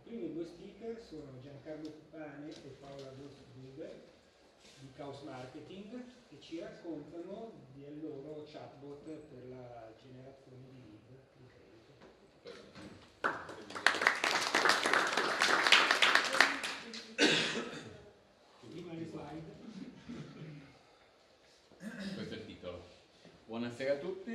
primi due speaker sono Giancarlo Cupane e Paola Wolfsgruber di Chaos Marketing, che ci raccontano del loro chatbot per la generazione di lead di credito. Prima le slide. Questo è il titolo. Buonasera a tutti.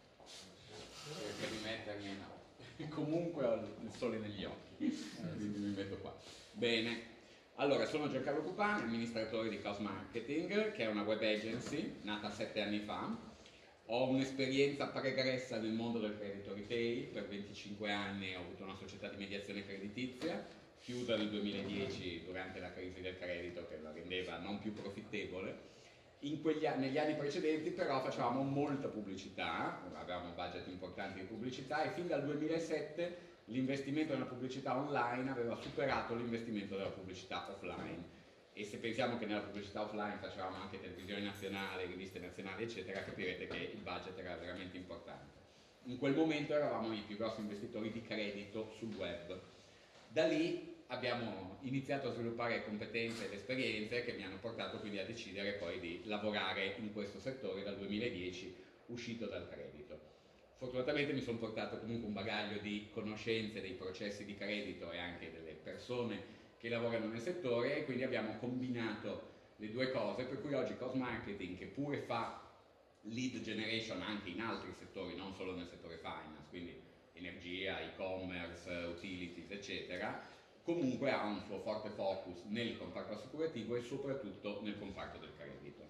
Cerco di mettermi, no. Comunque ho il sole negli occhi, quindi mi metto qua. Bene. Allora, sono Giancarlo Cupani, amministratore di Chaos Marketing, che è una web agency nata 7 anni fa. Ho un'esperienza pregressa nel mondo del credito retail, per 25 anni ho avuto una società di mediazione creditizia, chiusa nel 2010 durante la crisi del credito che la rendeva non più profittevole. Negli anni precedenti però facevamo molta pubblicità, avevamo budget importanti di pubblicità e fin dal 2007 l'investimento nella pubblicità online aveva superato l'investimento della pubblicità offline. E se pensiamo che nella pubblicità offline facevamo anche televisione nazionale, riviste nazionali eccetera, capirete che il budget era veramente importante. In quel momento eravamo i più grossi investitori di credito sul web. Da lì abbiamo iniziato a sviluppare competenze ed esperienze che mi hanno portato quindi a decidere poi di lavorare in questo settore dal 2010, uscito dal credito. Fortunatamente mi sono portato comunque un bagaglio di conoscenze dei processi di credito e anche delle persone che lavorano nel settore e quindi abbiamo combinato le due cose, per cui oggi Chaos Marketing, che pure fa lead generation anche in altri settori, non solo nel settore finance, quindi energia, e-commerce, utilities eccetera, comunque ha un suo forte focus nel comparto assicurativo e soprattutto nel comparto del credito.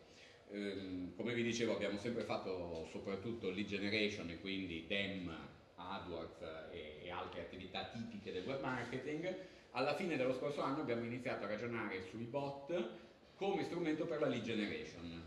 Come vi dicevo abbiamo sempre fatto soprattutto lead generation e quindi DEM, AdWords e altre attività tipiche del web marketing. Alla fine dello scorso anno abbiamo iniziato a ragionare sui bot come strumento per la lead generation.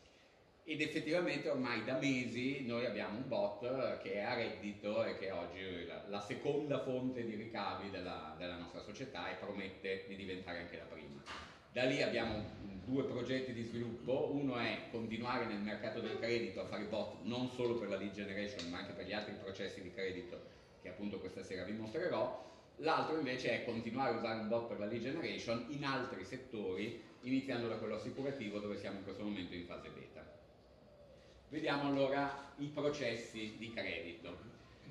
Ed effettivamente ormai da mesi noi abbiamo un bot che è a reddito e che oggi è la seconda fonte di ricavi della nostra società e promette di diventare anche la prima. Da lì abbiamo due progetti di sviluppo, uno è continuare nel mercato del credito a fare bot non solo per la lead generation ma anche per gli altri processi di credito che appunto questa sera vi mostrerò, l'altro invece è continuare a usare un bot per la lead generation in altri settori, iniziando da quello assicurativo dove siamo in questo momento in fase beta. Vediamo allora i processi di credito.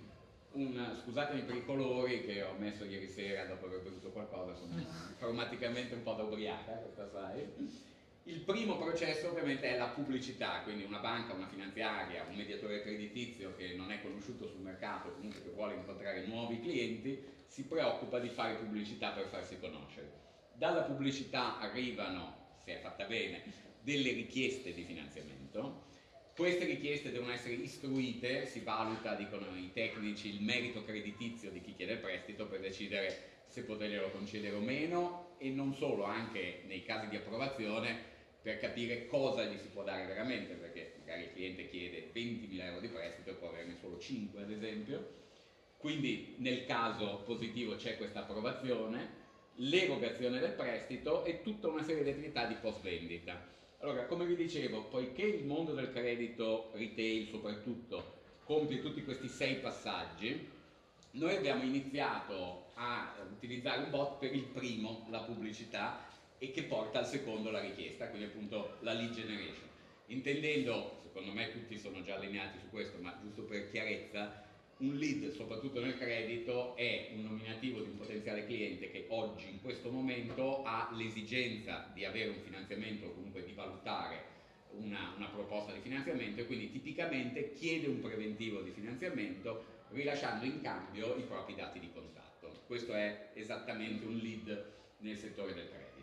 Scusatemi per i colori che ho messo ieri sera dopo aver bevuto qualcosa, sono cromaticamente un po' da ubriaca questa slide. Il primo processo ovviamente è la pubblicità, quindi una banca, una finanziaria, un mediatore creditizio che non è conosciuto sul mercato, comunque che vuole incontrare nuovi clienti, si preoccupa di fare pubblicità per farsi conoscere. Dalla pubblicità arrivano, se è fatta bene, delle richieste di finanziamento. Queste richieste devono essere istruite, si valuta, dicono i tecnici, il merito creditizio di chi chiede il prestito per decidere se poterglielo concedere o meno e non solo, anche nei casi di approvazione per capire cosa gli si può dare veramente, perché magari il cliente chiede 20.000 euro di prestito e può averne solo 5 ad esempio. Quindi nel caso positivo c'è questa approvazione, l'erogazione del prestito e tutta una serie di attività di post vendita. Allora, come vi dicevo, poiché il mondo del credito retail soprattutto compie tutti questi 6 passaggi, noi abbiamo iniziato a utilizzare un bot per il primo, la pubblicità, e che porta al secondo la richiesta, quindi appunto la lead generation. Intendendo, secondo me tutti sono già allineati su questo, ma giusto per chiarezza, un lead, soprattutto nel credito, è un nominativo di un potenziale cliente che oggi, in questo momento, ha l'esigenza di avere un finanziamento o comunque di valutare una proposta di finanziamento e quindi tipicamente chiede un preventivo di finanziamento rilasciando in cambio i propri dati di contatto. Questo è esattamente un lead nel settore del credito.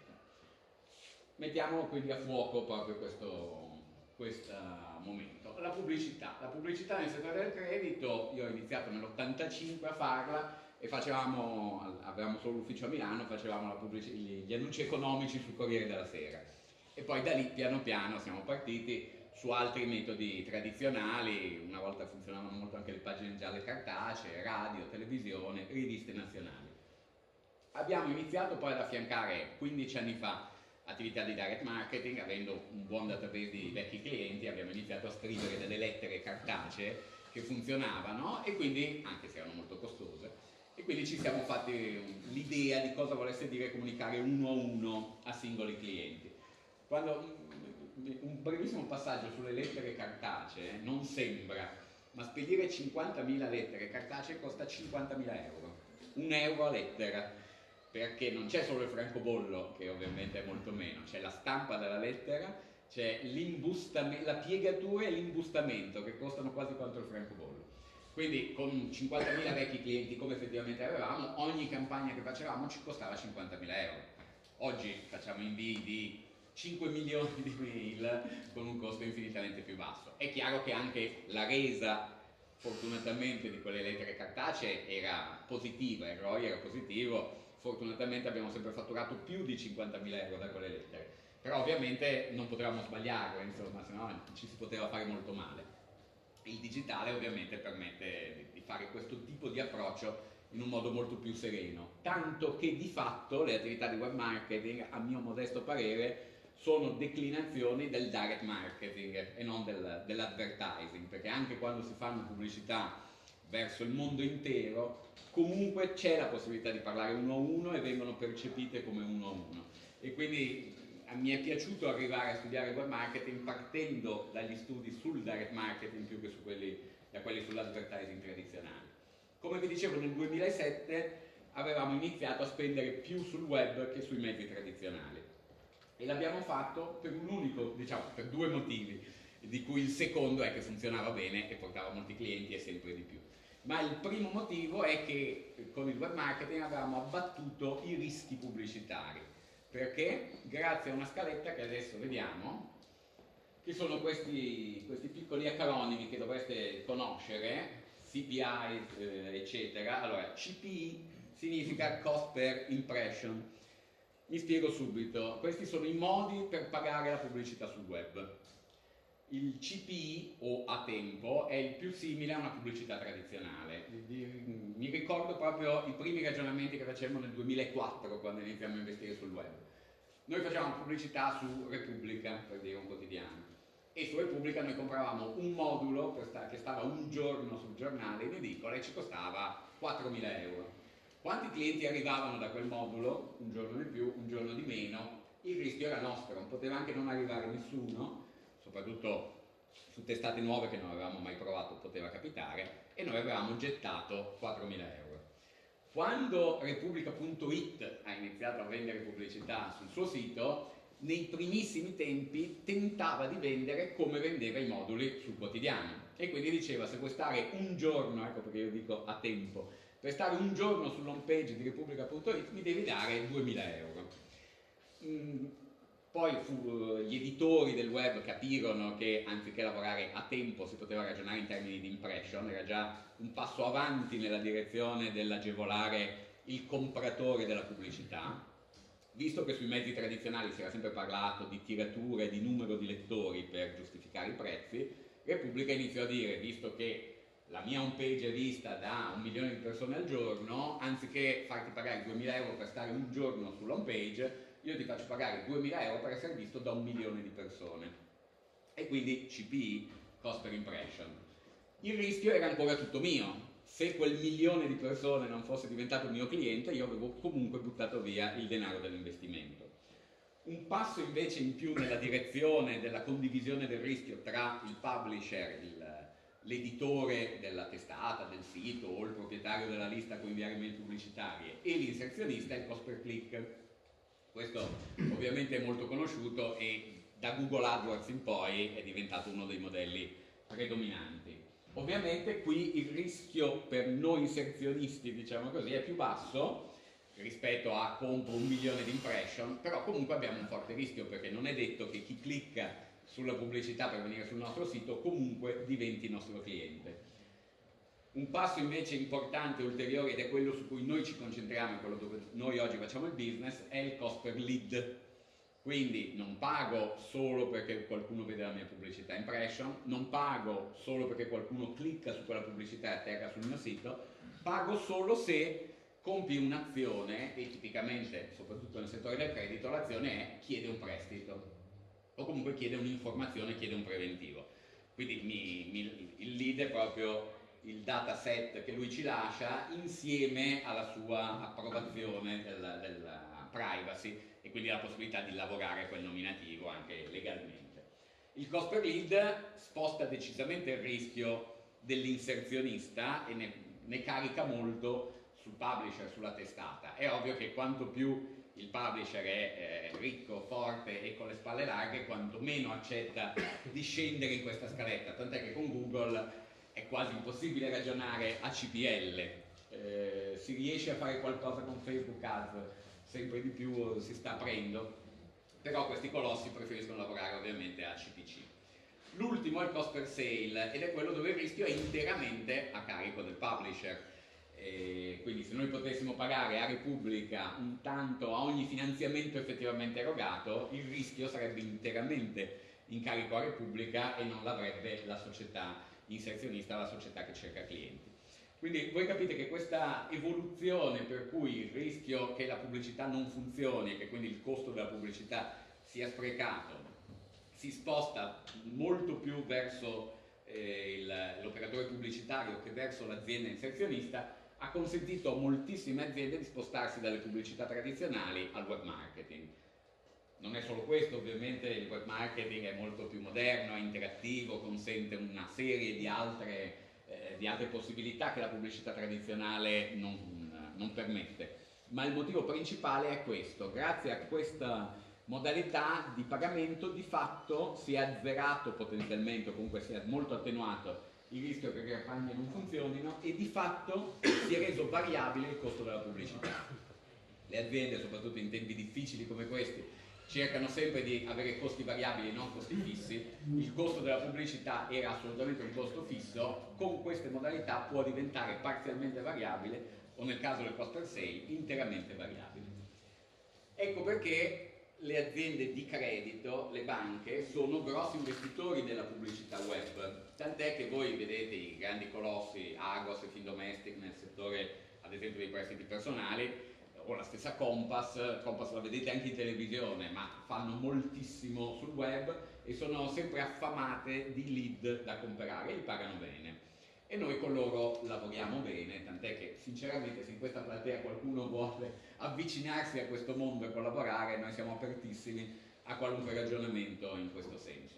Mettiamo quindi a fuoco proprio questo momento. La pubblicità nel settore del credito, io ho iniziato nell'85 a farla e avevamo solo l'ufficio a Milano, facevamo gli annunci economici sul Corriere della Sera e poi da lì piano piano siamo partiti su altri metodi tradizionali, una volta funzionavano molto anche le pagine gialle cartacee, radio, televisione, riviste nazionali. Abbiamo iniziato poi ad affiancare 15 anni fa attività di direct marketing, avendo un buon database di vecchi clienti, abbiamo iniziato a scrivere delle lettere cartacee che funzionavano e quindi, anche se erano molto costose, E quindi ci siamo fatti l'idea di cosa volesse dire comunicare uno a uno a singoli clienti. Un brevissimo passaggio sulle lettere cartacee, non sembra, ma spedire 50.000 lettere cartacee costa 50.000 euro, 1 euro a lettera, perché non c'è solo il francobollo, che ovviamente è molto meno, c'è la stampa della lettera, c'è la piegatura e l'imbustamento, che costano quasi quanto il francobollo. Quindi con 50.000 vecchi clienti come effettivamente avevamo, ogni campagna che facevamo ci costava 50.000 euro. Oggi facciamo invii di 5 milioni di mail con un costo infinitamente più basso. È chiaro che anche la resa, fortunatamente, di quelle lettere cartacee era positiva, il ROI era positivo, fortunatamente abbiamo sempre fatturato più di 50.000 euro da quelle lettere, però ovviamente non potevamo sbagliarle, insomma, se no ci si poteva fare molto male. Il digitale ovviamente permette di fare questo tipo di approccio in un modo molto più sereno, tanto che di fatto le attività di web marketing, a mio modesto parere, sono declinazioni del direct marketing e non dell'advertising, perché anche quando si fanno pubblicità verso il mondo intero, comunque c'è la possibilità di parlare uno a uno e vengono percepite come uno a uno. E quindi mi è piaciuto arrivare a studiare web marketing partendo dagli studi sul direct marketing più che da quelli sull'advertising tradizionale. Come vi dicevo, nel 2007 avevamo iniziato a spendere più sul web che sui mezzi tradizionali e l'abbiamo fatto per due motivi, di cui il secondo è che funzionava bene e portava molti clienti e sempre di più. Ma il primo motivo è che con il web marketing avevamo abbattuto i rischi pubblicitari, perché grazie a una scaletta che adesso vediamo, che sono questi piccoli acronimi che dovreste conoscere, CPI, eccetera. Allora, CPI significa cost per impression. Mi spiego subito, questi sono i modi per pagare la pubblicità sul web. Il CPI o a tempo è il più simile a una pubblicità tradizionale. Mi ricordo proprio i primi ragionamenti che facemmo nel 2004 quando iniziamo a investire sul web. Noi facevamo pubblicità su Repubblica, per dire un quotidiano, e su Repubblica noi compravamo un modulo che stava un giorno sul giornale in edicola e ci costava 4.000 euro. Quanti clienti arrivavano da quel modulo? Un giorno di più, un giorno di meno. Il rischio era nostro, poteva anche non arrivare nessuno, soprattutto su testate nuove che non avevamo mai provato poteva capitare, e noi avevamo gettato 4.000 euro. Quando Repubblica.it ha iniziato a vendere pubblicità sul suo sito, nei primissimi tempi tentava di vendere come vendeva i moduli sul quotidiano e quindi diceva: se vuoi stare un giorno, ecco perché io dico a tempo, per stare un giorno sull'home page di Repubblica.it mi devi dare 2.000 euro. Poi gli editori del web capirono che anziché lavorare a tempo si poteva ragionare in termini di impression, era già un passo avanti nella direzione dell'agevolare il compratore della pubblicità. Visto che sui mezzi tradizionali si era sempre parlato di tirature, di numero di lettori per giustificare i prezzi, Repubblica iniziò a dire: visto che la mia home page è vista da 1 milione di persone al giorno, anziché farti pagare 2.000 euro per stare un giorno sull'home page, io ti faccio pagare 2.000 euro per essere visto da 1 milione di persone. E quindi CPI, cost per impression. Il rischio era ancora tutto mio. Se quel 1 milione di persone non fosse diventato mio cliente, io avevo comunque buttato via il denaro dell'investimento. Un passo invece in più nella direzione della condivisione del rischio tra il publisher, l'editore della testata, del sito o il proprietario della lista a cui inviare mail pubblicitarie e l'inserzionista è il cost per click. Questo ovviamente è molto conosciuto e da Google AdWords in poi è diventato uno dei modelli predominanti. Ovviamente qui il rischio per noi inserzionisti, diciamo così, è più basso rispetto a compro 1 milione di impression, però comunque abbiamo un forte rischio perché non è detto che chi clicca sulla pubblicità per venire sul nostro sito comunque diventi nostro cliente. Un passo invece importante ulteriore, ed è quello su cui noi ci concentriamo, è quello dove noi oggi facciamo il business, è il cost per lead. Quindi non pago solo perché qualcuno vede la mia pubblicità impression, non pago solo perché qualcuno clicca su quella pubblicità e atterra sul mio sito, pago solo se compi un'azione, e tipicamente, soprattutto nel settore del credito, l'azione è chiede un prestito o comunque chiede un'informazione, chiede un preventivo. Quindi il lead è proprio il dataset che lui ci lascia insieme alla sua approvazione della privacy e quindi la possibilità di lavorare quel nominativo anche legalmente. Il cost per lead sposta decisamente il rischio dell'inserzionista e ne carica molto sul publisher, sulla testata. È ovvio che quanto più il publisher è ricco, forte e con le spalle larghe, quanto meno accetta di scendere in questa scaletta, tant'è che con Google è quasi impossibile ragionare a CPL. Si riesce a fare qualcosa con Facebook Ads, sempre di più si sta aprendo, però questi colossi preferiscono lavorare ovviamente a CPC. L'ultimo è il cost per sale ed è quello dove il rischio è interamente a carico del publisher. Quindi se noi potessimo pagare a Repubblica un tanto a ogni finanziamento effettivamente erogato, il rischio sarebbe interamente in carico a Repubblica e non l'avrebbe la società inserzionista, la società che cerca clienti. Quindi voi capite che questa evoluzione per cui il rischio che la pubblicità non funzioni e che quindi il costo della pubblicità sia sprecato si sposta molto più verso l'operatore pubblicitario che verso l'azienda inserzionista, ha consentito a moltissime aziende di spostarsi dalle pubblicità tradizionali al web marketing. Non è solo questo, ovviamente il web marketing è molto più moderno, è interattivo, consente una serie di altre possibilità che la pubblicità tradizionale non permette. Ma il motivo principale è questo: grazie a questa modalità di pagamento di fatto si è azzerato potenzialmente, o comunque si è molto attenuato il rischio che le campagne non funzionino e di fatto si è reso variabile il costo della pubblicità. Le aziende, soprattutto in tempi difficili come questi, cercano sempre di avere costi variabili e non costi fissi. Il costo della pubblicità era assolutamente un costo fisso, con queste modalità può diventare parzialmente variabile o nel caso del cost per sale interamente variabile. Ecco perché le aziende di credito, le banche, sono grossi investitori della pubblicità web, tant'è che voi vedete i grandi colossi Agos e Findomestic nel settore ad esempio dei prestiti personali, o la stessa Compass la vedete anche in televisione, ma fanno moltissimo sul web e sono sempre affamate di lead da comprare, li pagano bene. E noi con loro lavoriamo bene, tant'è che sinceramente se in questa platea qualcuno vuole avvicinarsi a questo mondo e collaborare, noi siamo apertissimi a qualunque ragionamento in questo senso.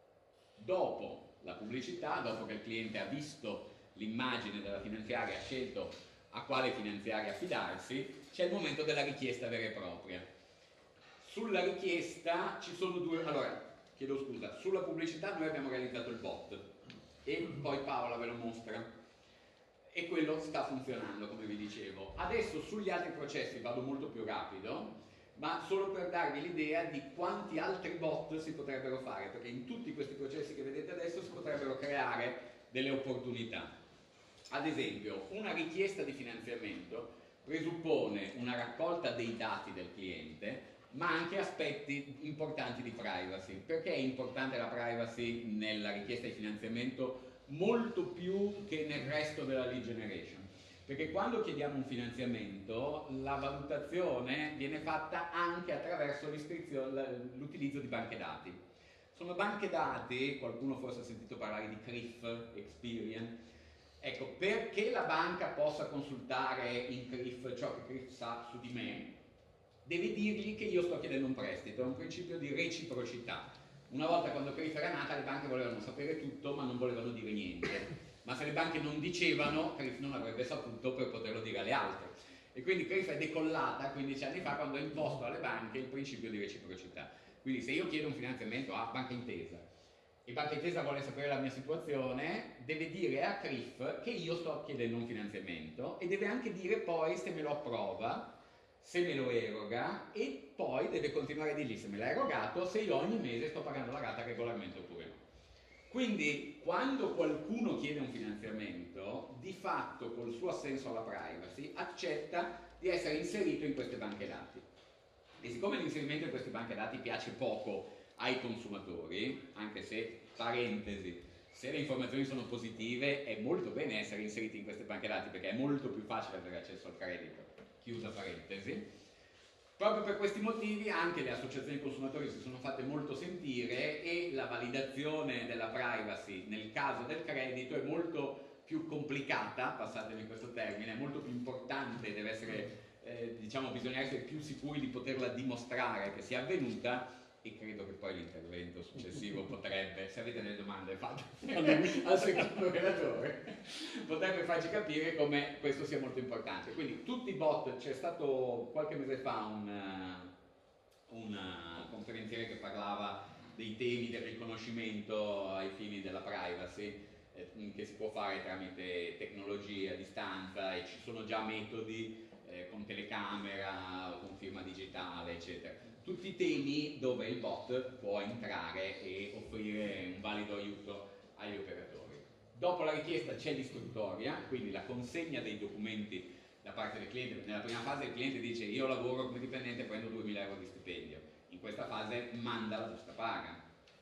Dopo la pubblicità, dopo che il cliente ha visto l'immagine della finanziaria, ha scelto a quale finanziaria affidarsi, c'è il momento della richiesta vera e propria. Sulla richiesta ci sono due... Allora, chiedo scusa, sulla pubblicità noi abbiamo realizzato il bot e poi Paola ve lo mostra e quello sta funzionando, come vi dicevo. Adesso sugli altri processi vado molto più rapido, ma solo per darvi l'idea di quanti altri bot si potrebbero fare, perché in tutti questi processi che vedete adesso si potrebbero creare delle opportunità. Ad esempio, una richiesta di finanziamento presuppone una raccolta dei dati del cliente, ma anche aspetti importanti di privacy. Perché è importante la privacy nella richiesta di finanziamento molto più che nel resto della lead generation? Perché quando chiediamo un finanziamento la valutazione viene fatta anche attraverso l'utilizzo di banche dati. Sono banche dati, qualcuno forse ha sentito parlare di CRIF, Experian. Ecco, perché la banca possa consultare in CRIF ciò che CRIF sa su di me, deve dirgli che io sto chiedendo un prestito, è un principio di reciprocità. Una volta quando CRIF era nata le banche volevano sapere tutto ma non volevano dire niente. Ma se le banche non dicevano, CRIF non avrebbe saputo per poterlo dire alle altre. E quindi CRIF è decollata 15 anni fa quando ha imposto alle banche il principio di reciprocità. Quindi se io chiedo un finanziamento a Banca Intesa e Banca Intesa vuole sapere la mia situazione, deve dire a CRIF che io sto chiedendo un finanziamento e deve anche dire poi se me lo approva, se me lo eroga e poi deve continuare a dirgli se me l'ha erogato, se io ogni mese sto pagando la rata regolarmente oppure no. Quindi quando qualcuno chiede un finanziamento, di fatto col suo assenso alla privacy accetta di essere inserito in queste banche dati. E siccome l'inserimento in queste banche dati piace poco ai consumatori, anche se, parentesi, se le informazioni sono positive è molto bene essere inseriti in queste banche dati perché è molto più facile avere accesso al credito, chiusa parentesi. Proprio per questi motivi anche le associazioni consumatori si sono fatte molto sentire e la validazione della privacy nel caso del credito è molto più complicata, passatemi questo termine, è molto più importante, deve essere, diciamo, bisogna essere più sicuri di poterla dimostrare che sia avvenuta, e credo che poi l'intervento successivo potrebbe, se avete delle domande fatele al secondo relatore, potrebbe farci capire come questo sia molto importante. Quindi tutti i bot, c'è stato qualche mese fa un conferenziere che parlava dei temi del riconoscimento ai fini della privacy, che si può fare tramite tecnologie a distanza, e ci sono già metodi con telecamera, con firma digitale, eccetera. Tutti temi dove il bot può entrare e offrire un valido aiuto agli operatori. Dopo la richiesta c'è l'istruttoria, quindi la consegna dei documenti da parte del cliente. Nella prima fase il cliente dice: io lavoro come dipendente e prendo 2.000 euro di stipendio. In questa fase manda la busta paga.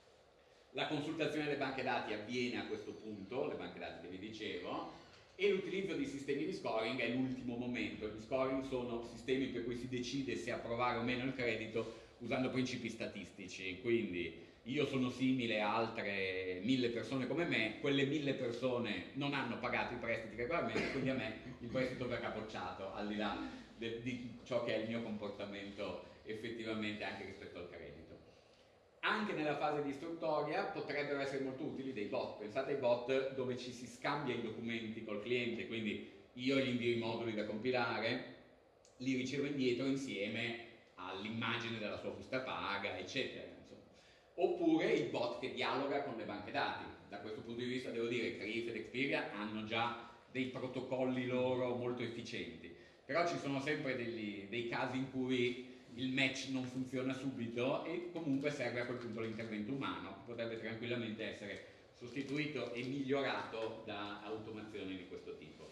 La consultazione delle banche dati avviene a questo punto, le banche dati che vi dicevo, e l'utilizzo di sistemi di scoring è l'ultimo momento. Gli scoring sono sistemi per cui si decide se approvare o meno il credito usando principi statistici, quindi io sono simile a altre 1000 persone come me, quelle 1000 persone non hanno pagato i prestiti regolarmente, quindi a me il prestito verrà bocciato, al di là di ciò che è il mio comportamento effettivamente anche rispetto al credito. Anche nella fase di istruttoria potrebbero essere molto utili dei bot. Pensate ai bot dove ci si scambia i documenti col cliente, quindi io gli invio i moduli da compilare, li ricevo indietro insieme all'immagine della sua busta paga, eccetera. Insomma. Oppure il bot che dialoga con le banche dati. Da questo punto di vista devo dire che Crif ed Experian hanno già dei protocolli loro molto efficienti, però ci sono sempre dei casi in cui il match non funziona subito e comunque serve a quel punto l'intervento umano, che potrebbe tranquillamente essere sostituito e migliorato da automazioni di questo tipo.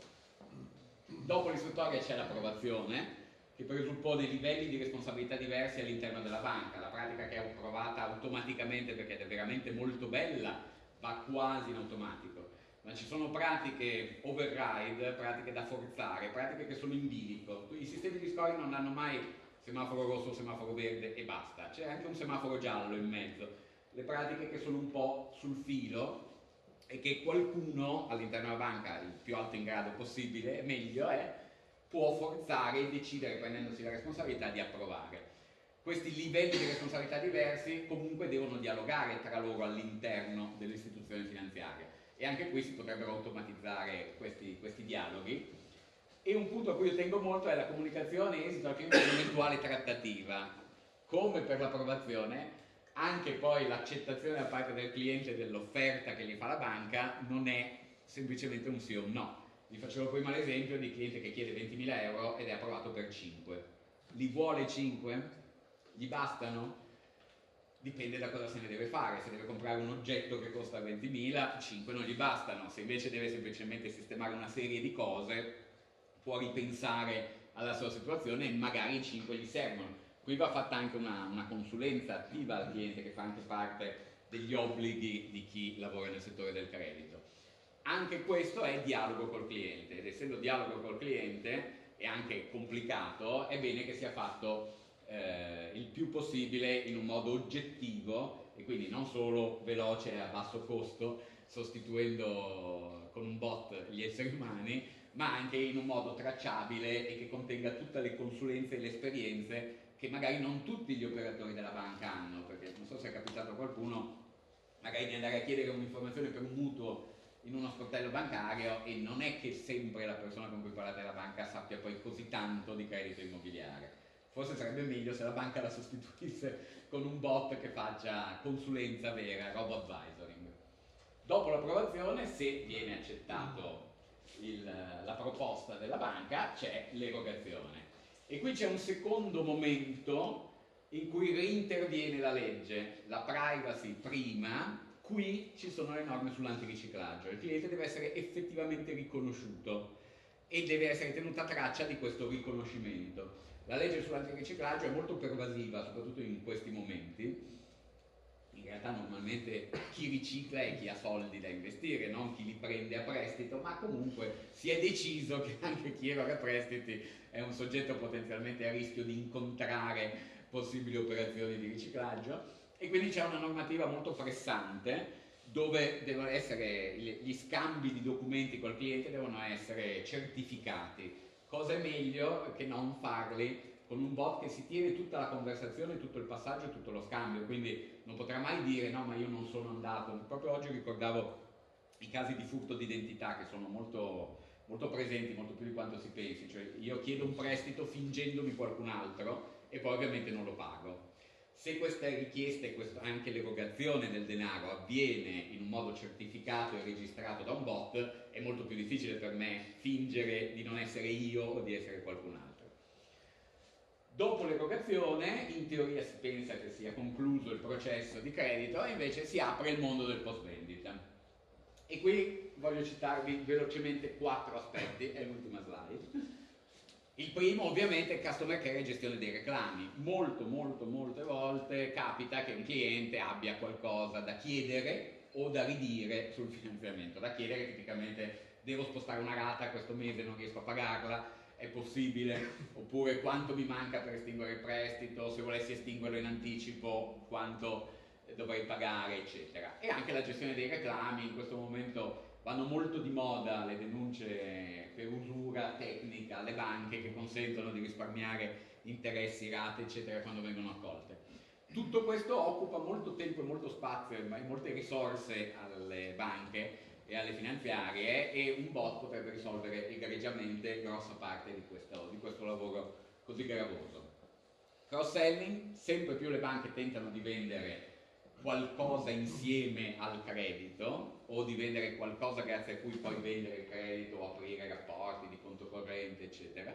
Dopo l'istruttoria c'è l'approvazione, che presuppone livelli di responsabilità diversi all'interno della banca. La pratica che è approvata automaticamente, perché è veramente molto bella, va quasi in automatico, ma ci sono pratiche override, pratiche da forzare, pratiche che sono in bilico. I sistemi di scoring non hanno mai semaforo rosso, semaforo verde e basta, c'è anche un semaforo giallo in mezzo. Le pratiche che sono un po' sul filo e che qualcuno all'interno della banca, il più alto in grado possibile, meglio è, può forzare e decidere, prendendosi la responsabilità, di approvare. Questi livelli di responsabilità diversi comunque devono dialogare tra loro all'interno dell'istituzione finanziaria, e anche qui si potrebbero automatizzare questi dialoghi. E un punto a cui io tengo molto è la comunicazione esito al cliente di un'eventuale trattativa. Come per l'approvazione, anche poi l'accettazione da parte del cliente dell'offerta che gli fa la banca non è semplicemente un sì o un no. Vi facevo prima l'esempio di cliente che chiede 20.000 euro ed è approvato per 5. Li vuole 5? Gli bastano? Dipende da cosa se ne deve fare. Se deve comprare un oggetto che costa 20.000, 5 non gli bastano. Se invece deve semplicemente sistemare una serie di cose, può ripensare alla sua situazione e magari 5 gli servono. Qui va fatta anche una consulenza attiva al cliente, che fa anche parte degli obblighi di chi lavora nel settore del credito. Anche questo è dialogo col cliente, ed essendo dialogo col cliente e anche complicato, è bene che sia fatto il più possibile in un modo oggettivo, e quindi non solo veloce e a basso costo, sostituendo con un bot gli esseri umani, ma anche in un modo tracciabile e che contenga tutte le consulenze e le esperienze che magari non tutti gli operatori della banca hanno, perché non so se è capitato a qualcuno magari di andare a chiedere un'informazione per un mutuo in uno sportello bancario e non è che sempre la persona con cui parlate della banca sappia poi così tanto di credito immobiliare. Forse sarebbe meglio se la banca la sostituisse con un bot che faccia consulenza vera, robo-advisoring. Dopo l'approvazione, se viene accettato la proposta della banca, c'è l'erogazione. E qui c'è un secondo momento in cui reinterviene la legge, la privacy prima. Qui ci sono le norme sull'antiriciclaggio. Il cliente deve essere effettivamente riconosciuto e deve essere tenuta traccia di questo riconoscimento. La legge sull'antiriciclaggio è molto pervasiva, soprattutto in questi momenti. In realtà normalmente chi ricicla è chi ha soldi da investire, non chi li prende a prestito, ma comunque si è deciso che anche chi eroga prestiti è un soggetto potenzialmente a rischio di incontrare possibili operazioni di riciclaggio, e quindi c'è una normativa molto pressante dove devono essere gli scambi di documenti col cliente devono essere certificati. Cosa è meglio che non farli con un bot che si tiene tutta la conversazione, tutto il passaggio e tutto lo scambio, quindi non potrà mai dire no, ma io non sono andato. Proprio oggi ricordavo i casi di furto d'identità che sono molto, molto presenti, molto più di quanto si pensi, cioè io chiedo un prestito fingendomi qualcun altro e poi ovviamente non lo pago. Se questa richiesta e anche l'erogazione del denaro avviene in un modo certificato e registrato da un bot, è molto più difficile per me fingere di non essere io o di essere qualcun altro. Dopo l'erogazione, in teoria si pensa che sia concluso il processo di credito e invece si apre il mondo del post vendita. E qui voglio citarvi velocemente 4 aspetti, è l'ultima slide. Il primo ovviamente è il customer care e gestione dei reclami. Molte volte capita che un cliente abbia qualcosa da chiedere o da ridire sul finanziamento. Da chiedere tipicamente devo spostare una rata questo mese, non riesco a pagarla, è possibile? Oppure quanto mi manca per estinguere il prestito, se volessi estinguerlo in anticipo quanto dovrei pagare, eccetera. E anche la gestione dei reclami, in questo momento vanno molto di moda le denunce per usura tecnica alle banche che consentono di risparmiare interessi, rate, eccetera, quando vengono accolte. Tutto questo occupa molto tempo e molto spazio e molte risorse alle banche e alle finanziarie e un bot potrebbe risolvere egregiamente grossa parte di questo lavoro così gravoso. Cross-selling, sempre più le banche tentano di vendere qualcosa insieme al credito o di vendere qualcosa grazie a cui poi vendere il credito o aprire rapporti di conto corrente, eccetera.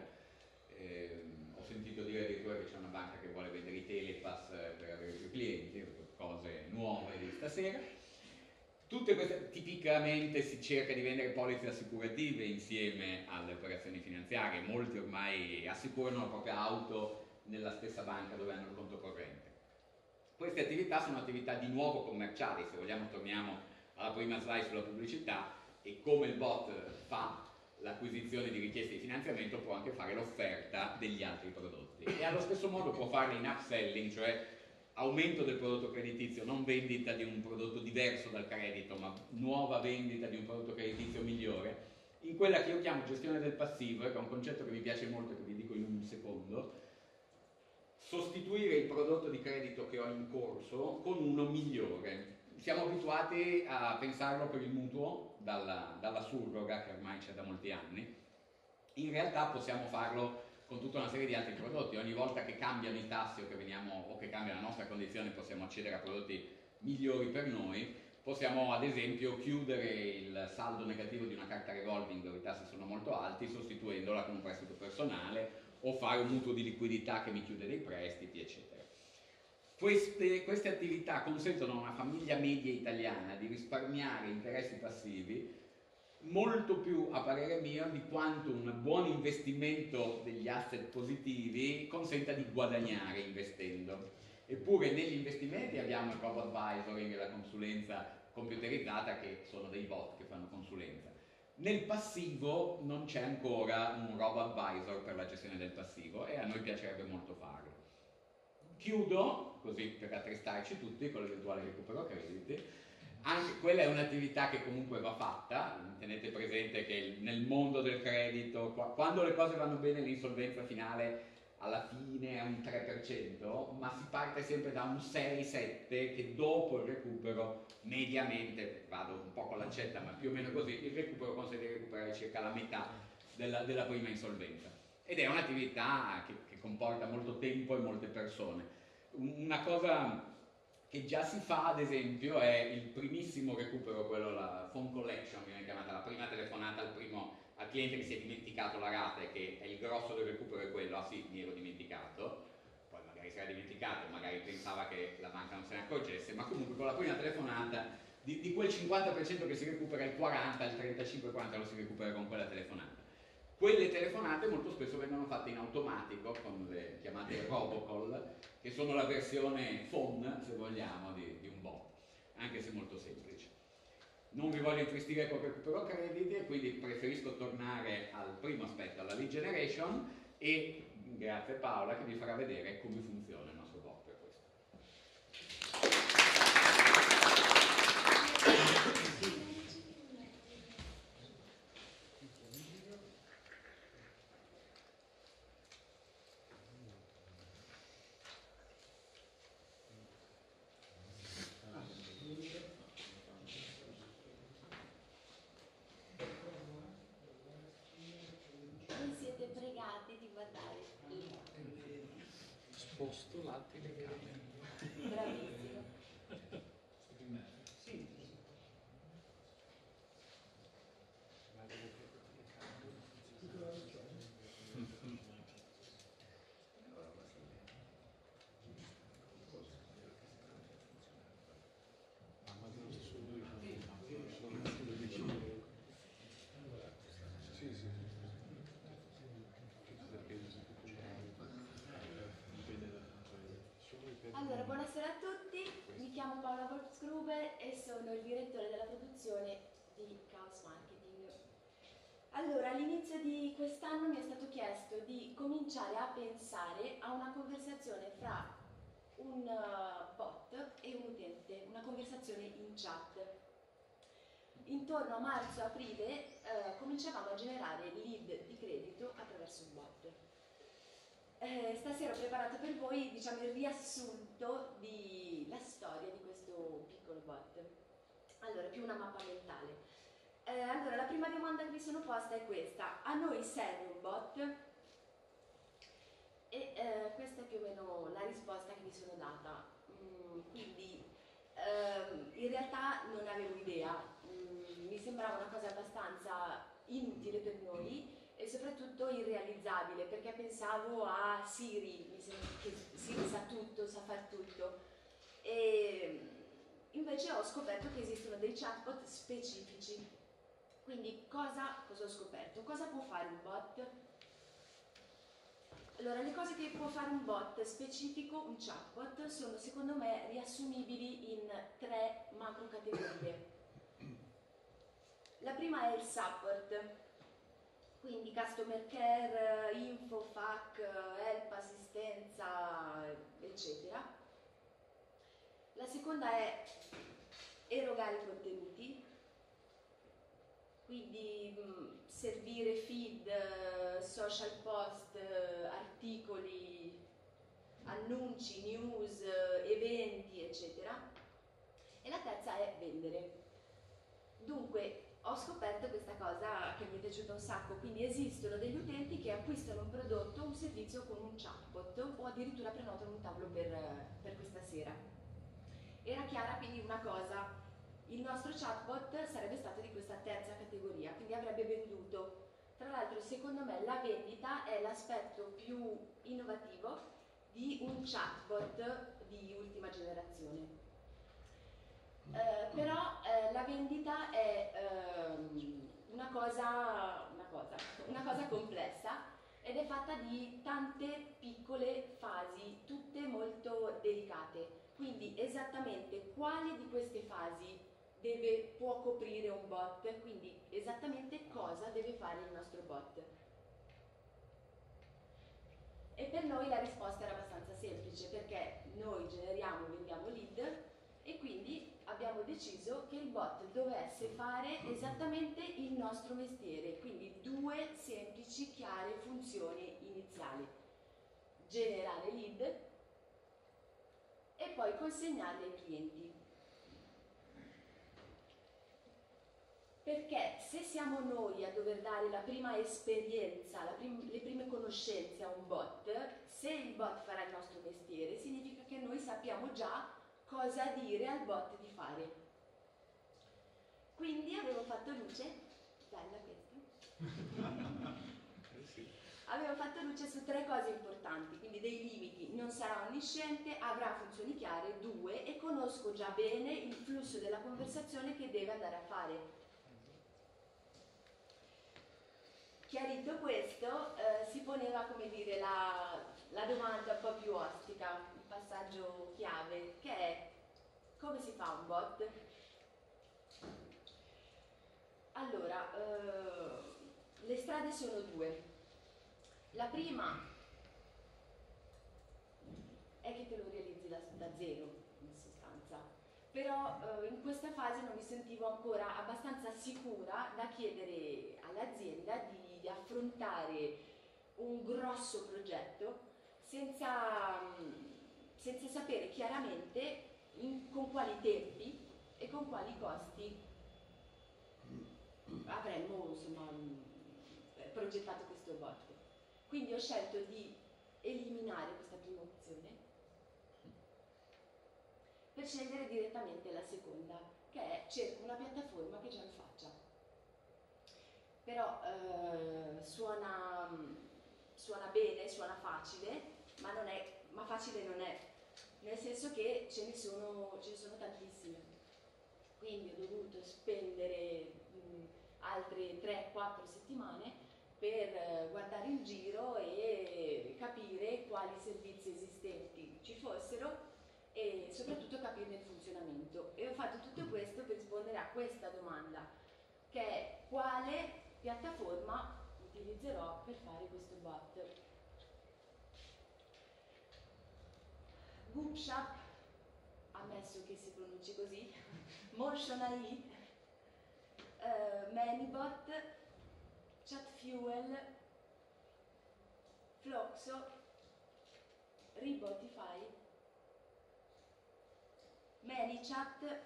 Ho sentito dire addirittura che c'è una banca che vuole vendere i telepass per avere più clienti, cose nuove di stasera. Tutte queste, tipicamente si cerca di vendere polizze assicurative insieme alle operazioni finanziarie, molti ormai assicurano la propria auto nella stessa banca dove hanno il conto corrente. Queste attività sono attività di nuovo commerciali, se vogliamo torniamo alla prima slide sulla pubblicità e come il bot fa l'acquisizione di richieste di finanziamento può anche fare l'offerta degli altri prodotti e allo stesso modo può farle in upselling, cioè aumento del prodotto creditizio, non vendita di un prodotto diverso dal credito ma nuova vendita di un prodotto creditizio migliore, in quella che io chiamo gestione del passivo, che è un concetto che mi piace molto e che vi dico in un secondo. Sostituire il prodotto di credito che ho in corso con uno migliore. Siamo abituati a pensarlo per il mutuo dalla surroga che ormai c'è da molti anni. In realtà possiamo farlo con tutta una serie di altri prodotti. Ogni volta che cambiano i tassi o che cambia la nostra condizione possiamo accedere a prodotti migliori per noi. Possiamo ad esempio chiudere il saldo negativo di una carta revolving dove i tassi sono molto alti sostituendola con un prestito personale o fare un mutuo di liquidità che mi chiude dei prestiti, eccetera. Queste attività consentono a una famiglia media italiana di risparmiare interessi passivi molto più, a parere mio, di quanto un buon investimento degli asset positivi consenta di guadagnare investendo. Eppure negli investimenti abbiamo il robo-advisoring e la consulenza computerizzata che sono dei bot che fanno consulenza. Nel passivo non c'è ancora un robo-advisor per la gestione del passivo e a noi piacerebbe molto farlo. Chiudo, così per attristarci tutti, con l'eventuale recupero crediti. Anche quella è un'attività che comunque va fatta, tenete presente che nel mondo del credito, quando le cose vanno bene l'insolvenza finale alla fine è un 3%, ma si parte sempre da un 6-7 che dopo il recupero mediamente, vado un po' con l'accetta ma più o meno così, il recupero consente di recuperare circa la metà della prima insolvenza. Ed è un'attività che comporta molto tempo e molte persone. Una cosa che già si fa ad esempio è il primissimo recupero, quello la phone collection, viene chiamata la prima telefonata al cliente che si è dimenticato la rata e che è il grosso del recupero è quello, ah sì, mi ero dimenticato, poi magari si era dimenticato, magari pensava che la banca non se ne accorgesse, ma comunque con la prima telefonata di quel 50% che si recupera il 40, il 35-40 lo si recupera con quella telefonata. Quelle telefonate molto spesso vengono fatte in automatico con le chiamate robocall, che sono la versione phone, se vogliamo, di un bot, anche se molto semplice. Non vi voglio intristire con il recupero crediti, quindi preferisco tornare al primo aspetto, alla lead generation, e grazie Paola che vi farà vedere come funziona il nostro bot per questo. posto la telecamera. Bravissimo. Sì, sì. Allora, buonasera a tutti, mi chiamo Paola Wolfsgruber e sono il direttore della produzione di Chaos Marketing. Allora, all'inizio di quest'anno mi è stato chiesto di cominciare a pensare a una conversazione fra un bot e un utente, una conversazione in chat. Intorno a marzo-aprile cominciavamo a generare lead di credito attraverso il bot. Stasera ho preparato per voi, diciamo, il riassunto della storia di questo piccolo bot. Allora, più una mappa mentale. Allora, la prima domanda che mi sono posta è questa: a noi serve un bot? E questa è più o meno la risposta che mi sono data. Quindi, in realtà non avevo idea, mi sembrava una cosa abbastanza inutile per noi e soprattutto irrealizzabile, perché pensavo a Siri, mi sembra che Siri sa tutto, sa far tutto, e invece ho scoperto che esistono dei chatbot specifici. Quindi cosa ho scoperto? Cosa può fare un bot? Allora, le cose che può fare un bot specifico, un chatbot, sono secondo me riassumibili in 3 macro categorie. La prima è il support, quindi customer care, info, FAQ, help, assistenza, eccetera. La seconda è erogare i contenuti, quindi servire feed, social post, articoli, annunci, news, eventi, eccetera. E la terza è vendere. Dunque, ho scoperto questa cosa che mi è piaciuta un sacco, quindi esistono degli utenti che acquistano un prodotto o un servizio con un chatbot o addirittura prenotano un tavolo per questa sera. Era chiara quindi una cosa: il nostro chatbot sarebbe stato di questa terza categoria, quindi avrebbe venduto. Tra l'altro, secondo me, la vendita è l'aspetto più innovativo di un chatbot di ultima generazione. Però la vendita è una cosa complessa ed è fatta di tante piccole fasi, tutte molto delicate. Quindi esattamente quale di queste fasi può coprire un bot, quindi esattamente cosa deve fare il nostro bot. E per noi la risposta era abbastanza semplice, perché noi generiamo e vendiamo lead e quindi abbiamo deciso che il bot dovesse fare esattamente il nostro mestiere, quindi 2 semplici, chiare funzioni iniziali: generare lead e poi consegnarli ai clienti. Perché se siamo noi a dover dare la prima esperienza, le prime conoscenze a un bot, se il bot farà il nostro mestiere, significa che noi sappiamo già cosa dire al bot di fare. Quindi avevo fatto luce, bella questa, avevo fatto luce su 3 cose importanti, quindi dei limiti: non sarà onnisciente, avrà funzioni chiare, 2, e conosco già bene il flusso della conversazione che deve andare a fare. Chiarito questo, si poneva, come dire, la domanda un po' più ostica, il passaggio chiave, che è: come si fa un bot? Allora, le strade sono 2. La prima è che te lo realizzi da zero, in sostanza. Però in questa fase non mi sentivo ancora abbastanza sicura da chiedere all'azienda di affrontare un grosso progetto senza sapere chiaramente con quali tempi e con quali costi avremmo, insomma, progettato questo bot. Quindi ho scelto di eliminare questa prima opzione per scegliere direttamente la seconda, che è cerco una piattaforma che già lo faccia. Però suona bene, suona facile, ma facile non è, nel senso che ce ne sono tantissime. Quindi ho dovuto spendere altre 3-4 settimane per guardare in giro e capire quali servizi esistenti ci fossero e soprattutto capirne il funzionamento. E ho fatto tutto questo per rispondere a questa domanda, che è: quale piattaforma utilizzerò per fare questo bot? Bootstrap, ammesso che si pronunci così, Motion AI, Manybot, Chatfuel, Floxo, Ribotify, ManyChat,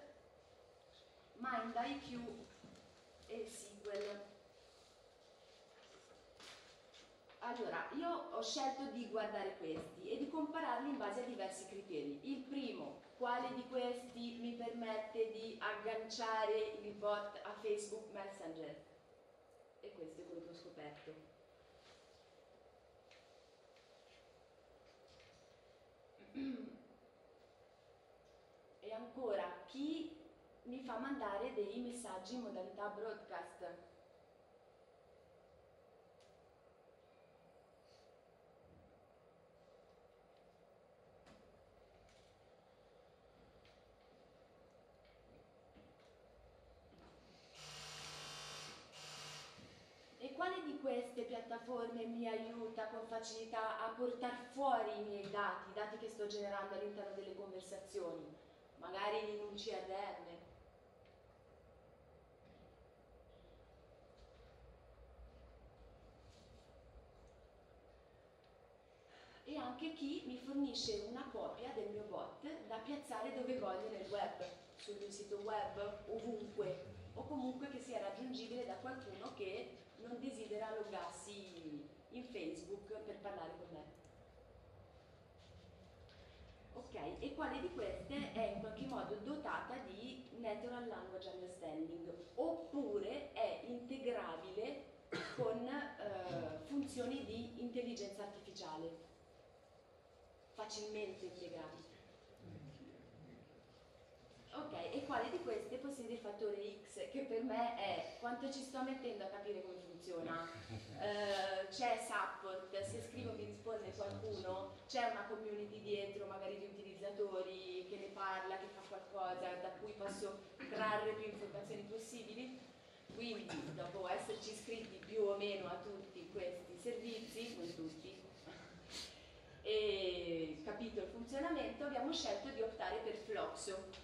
MindIQ e Sequel. Allora, io ho scelto di guardare questi e di compararli in base a diversi criteri. Il primo: quale di questi mi permette di agganciare il bot a Facebook Messenger? E questo è quello che ho scoperto. E ancora, chi mi fa mandare dei messaggi in modalità broadcast? E quale di queste piattaforme mi aiuta con facilità a portare fuori i miei dati che sto generando all'interno delle conversazioni, magari in un CRM? E anche chi mi fornisce una copia del mio bot da piazzare dove voglio nel web, sul mio sito web, ovunque, o comunque che sia raggiungibile da qualcuno che non desidera loggarsi in Facebook per parlare con me. Ok, e quale di queste è in qualche modo dotata di Natural Language Understanding, oppure è integrabile con funzioni di intelligenza artificiale? Facilmente integrabile. Ok, e quale di queste possiede il fattore X, che per me è quanto ci sto mettendo a capire come funziona? C'è support, se scrivo mi risponde qualcuno, c'è una community dietro, magari di utilizzatori che ne parla, che fa qualcosa, da cui posso trarre più informazioni possibili? Quindi, dopo esserci iscritti più o meno a tutti questi servizi, non tutti, e capito il funzionamento, abbiamo scelto di optare per Floxo.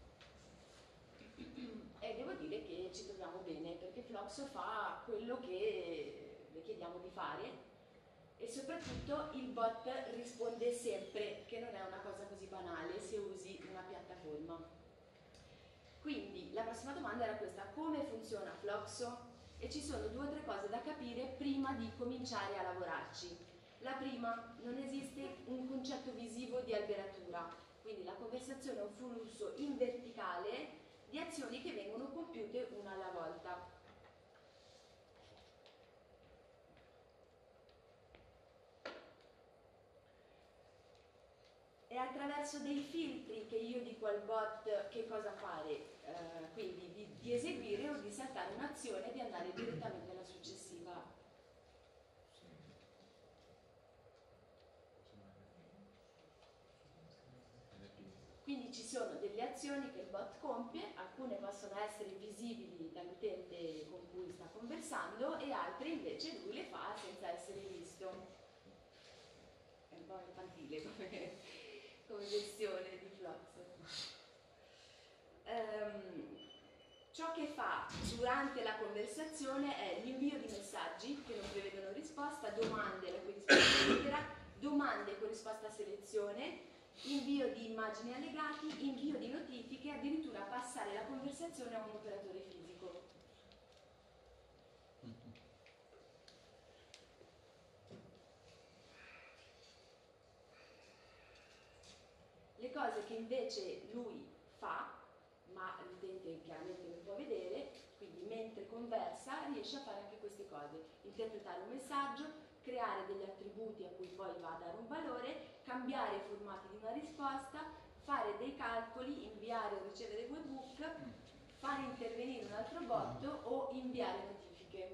E devo dire che ci troviamo bene, perché Floxo fa quello che le chiediamo di fare e soprattutto il bot risponde sempre, che non è una cosa così banale se usi una piattaforma. Quindi la prossima domanda era questa: come funziona Floxo? E ci sono 2 o 3 cose da capire prima di cominciare a lavorarci. La prima: non esiste un concetto visivo di alberatura, quindi la conversazione è un flusso in verticale di azioni che vengono compiute una alla volta. E attraverso dei filtri che io dico al bot che cosa fare, quindi di eseguire o di saltare un'azione e di andare direttamente alla successiva. Quindi ci sono delle azioni che il bot compie, alcune possono essere visibili dall'utente con cui sta conversando e altre invece lui le fa senza essere visto. È un po' infantile come versione di Floxo. Ciò che fa durante la conversazione è l'invio di messaggi che non prevedono risposta, domande la cui risposta è lettera, domande con risposta a selezione, invio di immagini allegati, invio di notifiche, addirittura passare la conversazione a un operatore fisico. Le cose che invece lui fa, ma l'utente chiaramente non può vedere, quindi mentre conversa riesce a fare anche queste cose, interpretare un messaggio, creare degli attributi a cui poi va a dare un valore, cambiare i formati di una risposta, fare dei calcoli, inviare o ricevere webhook, fare intervenire un altro bot o inviare notifiche.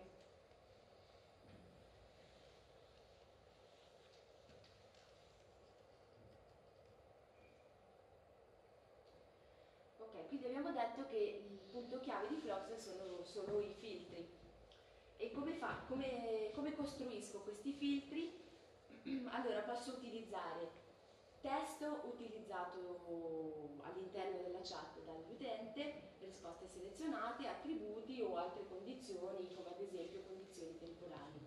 Ok, quindi abbiamo detto che il punto chiave di Phlox sono i filtri. E come costruisco questi filtri? Allora posso utilizzare testo utilizzato all'interno della chat dall'utente, risposte selezionate, attributi o altre condizioni, come ad esempio condizioni temporali.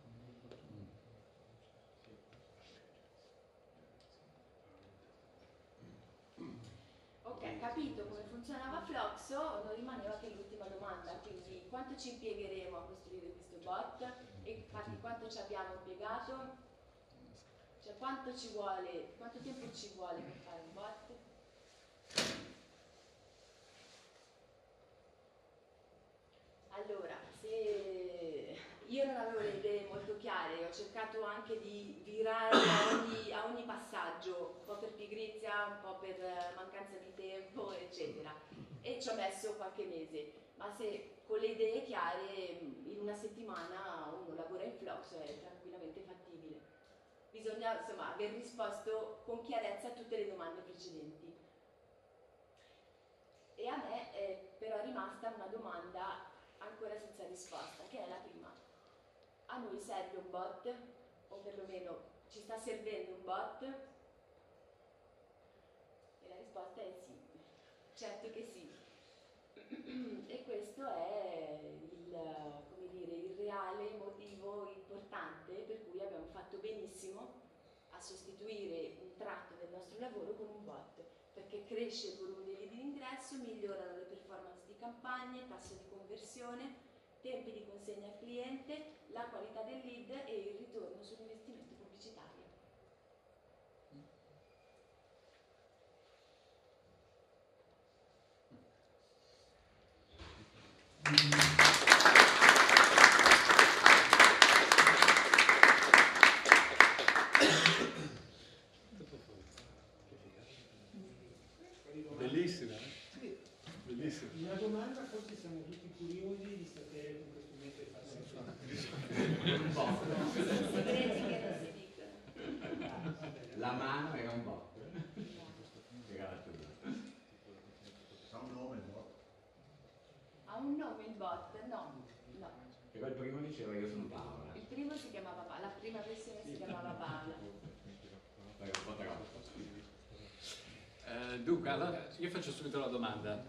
Ok, capito come funzionava Phloxo, non rimaneva che l'ultima domanda, quindi quanto ci impiegheremo a costruire questo bot? E infatti quanto ci abbiamo impiegato? Cioè quanto tempo ci vuole per fare un bot? Allora, se io non avevo le idee molto chiare, ho cercato anche di virare a ogni passaggio, un po' per pigrizia, un po' per mancanza di tempo, eccetera. E ci ho messo qualche mese, ma se con le idee chiare in una settimana uno lavora in Phlox è tranquillamente fattibile. Bisogna insomma aver risposto con chiarezza a tutte le domande precedenti. E a me però è rimasta una domanda ancora senza risposta, che è la prima. A noi serve un bot? O perlomeno ci sta servendo un bot? E la risposta è sì, certo che sì. E questo è il reale motivo importante per cui abbiamo fatto benissimo a sostituire un tratto del nostro lavoro con un bot, perché cresce il volume dei lead d'ingresso, migliorano le performance di campagne, tasso di conversione, tempi di consegna al cliente, la qualità del lead e il ritorno sull'investimento pubblicitario. Bellissima, Sì. Bellissima. Una domanda, forse siamo tutti curiosi di sapere con che strumento è fatto. Segreti che non si dicono. La mano era un bot. Ha un nome il bot? Ha un nome il bot? No. Però il primo diceva io sono Paola. Il primo si chiamava Paola, la prima versione si chiamava Paola. Era un po' troppo. Dunque, allora, io faccio subito la domanda.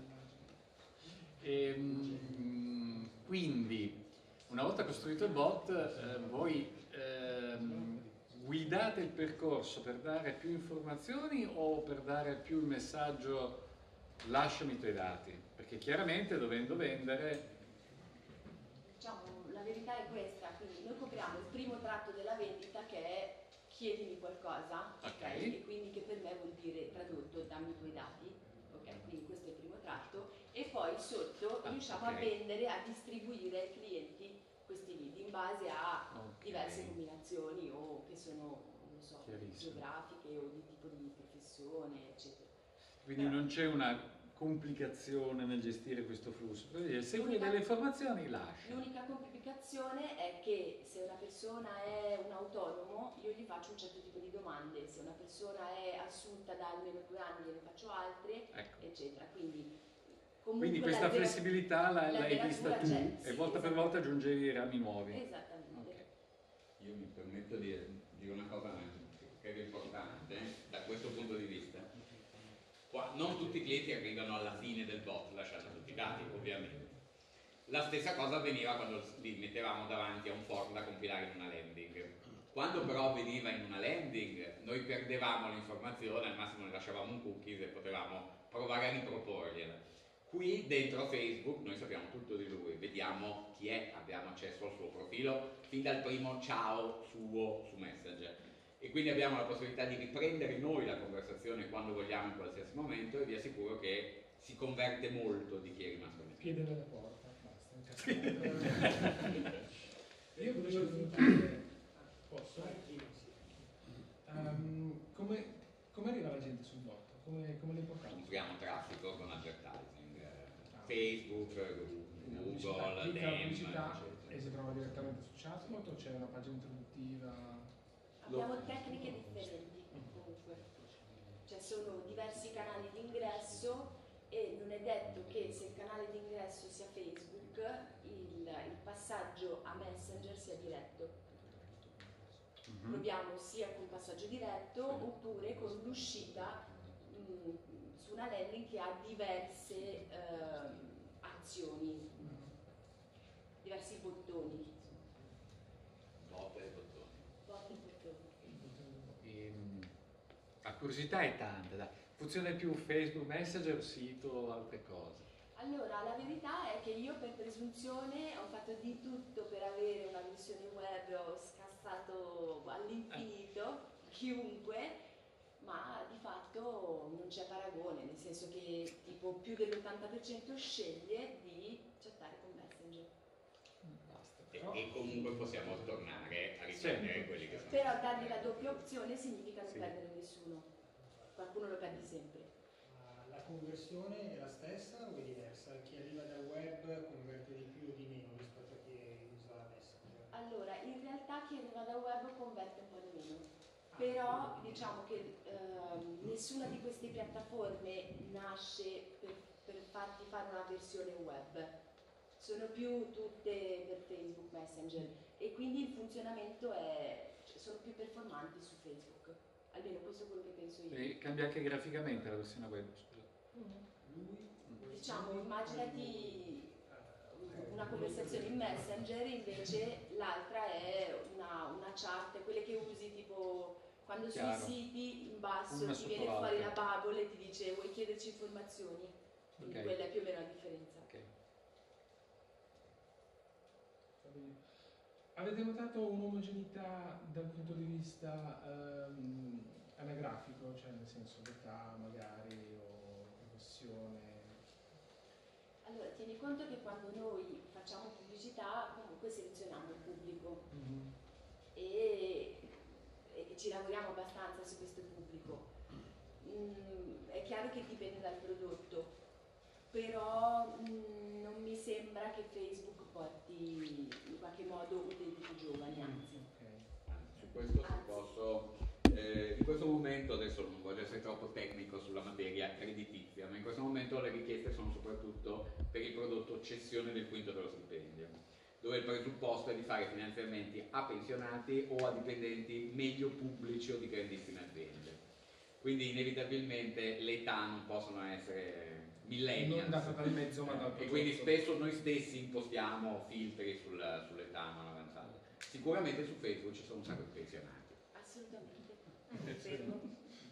Quindi, una volta costruito il bot, voi guidate il percorso per dare più informazioni o per dare più il messaggio lasciami i tuoi dati? Perché chiaramente dovendo vendere... Diciamo, la verità è questa, quindi noi copriamo il primo tratto della vendita che è chiedimi qualcosa, Ok. E quindi che per me vuol dire tradotto dammi i tuoi dati, ok? Quindi questo è il primo tratto e poi sotto riusciamo a vendere, a distribuire ai clienti questi lead in base a diverse combinazioni o che sono, non so, geografiche o di tipo di professione, eccetera. Quindi non c'è una complicazione nel gestire questo flusso, se vuoi delle informazioni lascia. L'unica complicazione è che se una persona è un autonomo io gli faccio un certo tipo di domande, se una persona è assunta da almeno 2 anni gliene faccio altre, eccetera. Quindi questa flessibilità l'hai vista tu e volta per volta aggiungevi i rami nuovi. Esattamente. Io mi permetto di dire una cosa che è importante da questo punto di vista. Qua, non tutti i clienti arrivano alla fine del bot lasciando tutti i dati, ovviamente. La stessa cosa avveniva quando li mettevamo davanti a un form da compilare in una landing. Quando però avveniva in una landing, noi perdevamo l'informazione, al massimo ne lasciavamo un cookies e potevamo provare a riproporgliela. Qui dentro Facebook noi sappiamo tutto di lui, vediamo chi è, abbiamo accesso al suo profilo fin dal primo ciao suo su Messenger. E quindi abbiamo la possibilità di riprendere noi la conversazione quando vogliamo in qualsiasi momento e vi assicuro che si converte molto di chi è rimasto nel Piede nella porta, basta, incazzato. Io volevo preguntare, posso? Come arriva la gente sul bot? Come le portate? Compriamo traffico con advertising, Facebook, Google, Clicca la pubblicità eccetera. e si trova direttamente su Chatbot o c'è una pagina introduttiva? Abbiamo tecniche differenti comunque, cioè sono diversi canali di ingresso e non è detto che se il canale di ingresso sia Facebook il passaggio a Messenger sia diretto. Proviamo sia con passaggio diretto oppure con l'uscita su una landing che ha diverse azioni, diversi bottoni. Bot e bottoni. Bot e bottoni. La curiosità è tanta, dai. Funziona più Facebook Messenger, sito o altre cose? Allora, la verità è che io per presunzione ho fatto di tutto per avere una versione web, ho scassato all'infinito chiunque, ma di fatto non c'è paragone, nel senso che tipo più dell'80% sceglie di chattare con Messenger. Basta. E comunque possiamo tornare a riprendere quelli che sono. Però dargli la doppia opzione significa non Sì. perdere nessuno, qualcuno lo perdi sempre. Ma la conversione è la stessa o è diversa? Chi arriva dal web converte di più o di meno rispetto a chi usa Messenger? Allora, in realtà chi arriva da web converte un po' di meno, però diciamo che nessuna di queste piattaforme nasce per farti fare una versione web, sono più tutte per Facebook Messenger e quindi il funzionamento sono più performanti su Facebook, almeno questo è quello che penso io. E cambia anche graficamente la versione web, scusa. Diciamo, immaginati una conversazione in Messenger, invece l'altra è una chat, quelle che usi tipo quando Chiaro. sui siti in basso Una ti sotto viene fuori la l'altra. bubble e ti dice vuoi chiederci informazioni, quindi Ok. quella è più o meno la differenza. Ok. Va bene. Avete notato un'omogeneità dal punto di vista anagrafico, cioè nel senso d'età magari o professione? Allora, tieni conto che quando noi facciamo pubblicità comunque selezioniamo il pubblico e ci lavoriamo abbastanza su questo pubblico. È chiaro che dipende dal prodotto, però non mi sembra che Facebook porti in qualche modo utenti più giovani, anzi. Su questo se posso, in questo momento, adesso non voglio essere troppo tecnico sulla materia creditizia, ma in questo momento le richieste sono soprattutto per il prodotto cessione del quinto dello stipendio, dove il presupposto è di fare finanziamenti a pensionati o a dipendenti medio pubblici o di grandissime aziende. Quindi inevitabilmente le età non possono essere millennials. Non data dal mezzo ma dal E prodotto. quindi spesso noi stessi impostiamo filtri sull'età non avanzata. Sicuramente su Facebook ci sono un sacco di pensionati. Assolutamente. Confermo.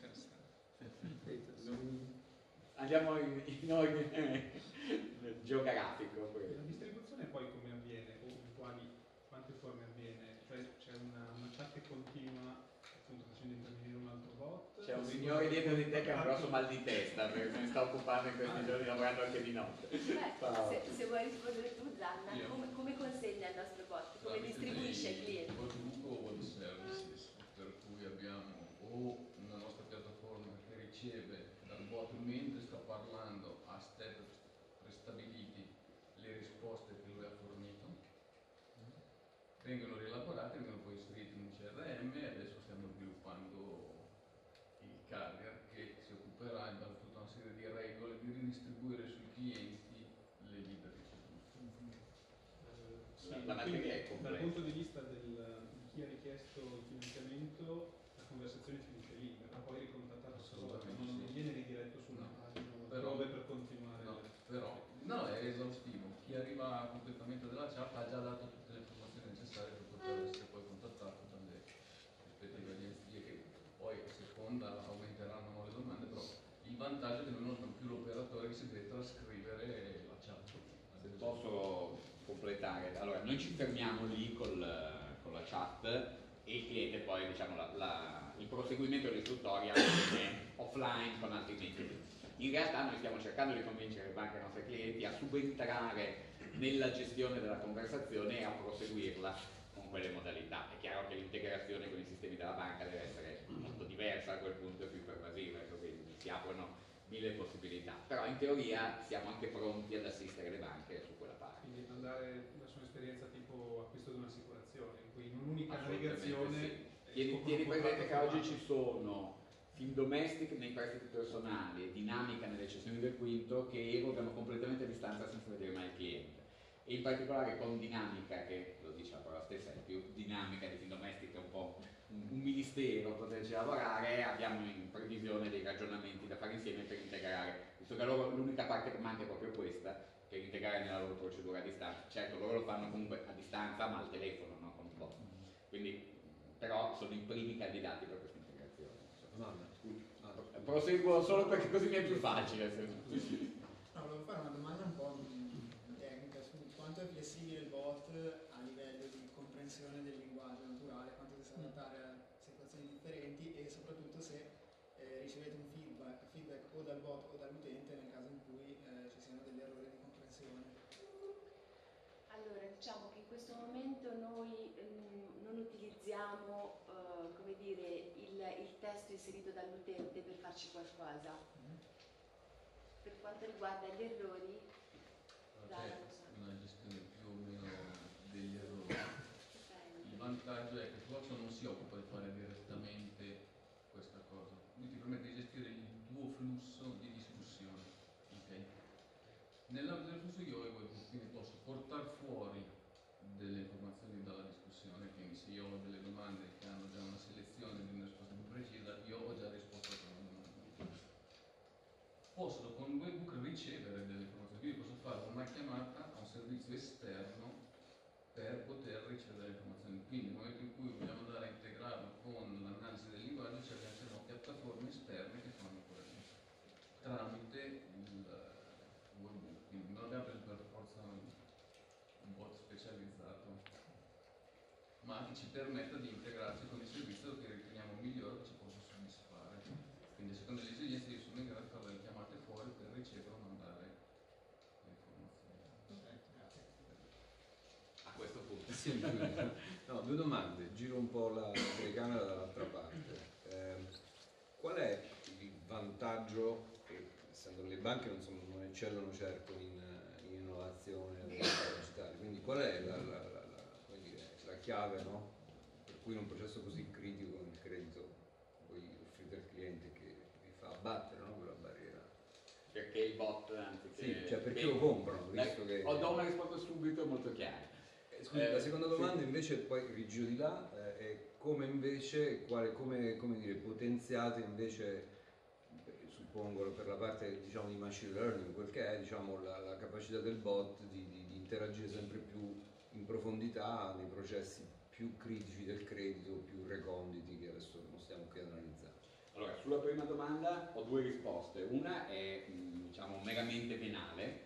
Andiamo in ordine geografico. La distribuzione poi come avviene o in quante forme avviene? Cioè c'è una chat che continua appunto facendo intervenire un altro bot? C'è un signore dietro di te che ha un grosso mal di testa perché se ne sta occupando in questi giorni lavorando anche di notte. Se vuoi rispondere tu, Zanna, come consegna il nostro bot? Come distribuisce il cliente? Qualunque web services, per cui abbiamo o una nostra piattaforma che riceve dal bot mentre sta parlando a step prestabiliti le risposte che lui ha fornito, vengono rielaborate, vengono poi inserite in un CRM e adesso stiamo sviluppando il carrier che si occuperà in base a tutta una serie di regole di ridistribuire sui clienti le libere ricevute. La materia è Dal complessa. punto di vista di chi ha richiesto il finanziamento, la conversazione finisce lì, verrà poi ricontattato Assolutamente non sì. viene ridiretto su una pagina Però- dove per continuare. No, però no, è esaustivo. Chi arriva a completamento della chat ha già dato tutte le informazioni necessarie per poter essere poi contattato dalle rispettive agenzie che poi a seconda aumenteranno le domande, però il vantaggio è che noi non abbiamo più l'operatore che si deve trascrivere la chat. Se posso completare, allora noi ci fermiamo lì con la chat e il cliente poi diciamo il proseguimento dell'istruttoria avviene offline con altri metodi. In realtà noi stiamo cercando di convincere le banche e i nostri clienti a subentrare nella gestione della conversazione e a proseguirla con quelle modalità. È chiaro che l'integrazione con i sistemi della banca deve essere molto diversa a quel punto e più pervasiva, quindi si aprono 1000 possibilità, però in teoria siamo anche pronti ad assistere le banche su quella parte. Quindi andare verso un'esperienza tipo acquisto di un'assicurazione, in cui in un'unica Assolutamente navigazione sì. Tieni presente che oggi ci sono Fin Domestic nei prestiti personali e Dinamica nelle cessioni del quinto che erogano completamente a distanza senza vedere mai il cliente. E in particolare con Dinamica, che lo dice la parola stessa, è più dinamica di Fin Domestic, è un po' un ministero poterci lavorare, abbiamo in previsione dei ragionamenti da fare insieme per integrare, visto che loro l'unica parte che manca è proprio questa, per integrare nella loro procedura a distanza. Certo, loro lo fanno comunque a distanza, ma al telefono, no? Con un po'. Quindi, però sono i primi candidati per questa integrazione. Proseguo solo perché così mi è più facile. No, volevo fare una domanda un po' tecnica su quanto è flessibile il bot a livello di comprensione del linguaggio naturale, quanto si sa adattare a situazioni differenti e soprattutto se ricevete un feedback o dal bot o dall'utente nel caso in cui ci siano degli errori di comprensione. Allora, diciamo che in questo momento noi non utilizziamo come dire, il testo inserito dall'utente per farci qualcosa. Per quanto riguarda gli errori, C'è una gestione più o meno degli errori. Il vantaggio è che Floxo non si occupa di fare direttamente questa cosa, lui ti permette di gestire il tuo flusso di discussione. Okay? Nell'ambito del flusso io quindi posso portare fuori delle informazioni dalla discussione, quindi se io ho delle domande che hanno già una selezione di una risposta più precisa, io ho già risposto a quella domanda. Posso con il webbook ricevere delle informazioni, quindi posso fare una chiamata a un servizio esterno per poter ricevere le informazioni. Quindi nel momento in cui vogliamo andare a integrarlo con l'analisi del linguaggio ci abbiamo piattaforme esterne che fanno quello tramite il webbook. Quindi non abbiamo preso per forza un bot specializzato, ma che ci permetta di integrarci con il servizio che riteniamo migliore che ci possa soddisfare. Quindi secondo le esigenze io sono in grado di fare le chiamate fuori per ricevere o mandare le informazioni. Grazie. A questo punto. Sì, no, due domande, giro un po' la telecamera dall'altra parte. Qual è il vantaggio, essendo che le banche non eccellono certo in innovazione digitale, quindi qual è la chiave, no? Per cui in un processo così critico come il credito voi offrite al cliente che vi fa abbattere, no, quella barriera? Perché il bot, anziché... Sì, cioè perché lo comprano, visto che... Do una risposta subito molto chiara. Scusi, la seconda domanda invece, poi rigiro di là, è come invece, come dire, potenziate invece, suppongo per la parte diciamo di machine learning, quel che è diciamo la capacità del bot di interagire sempre più in profondità nei processi più critici del credito, più reconditi che adesso non stiamo qui ad analizzare. Allora, sulla prima domanda ho due risposte. Una è diciamo meramente penale.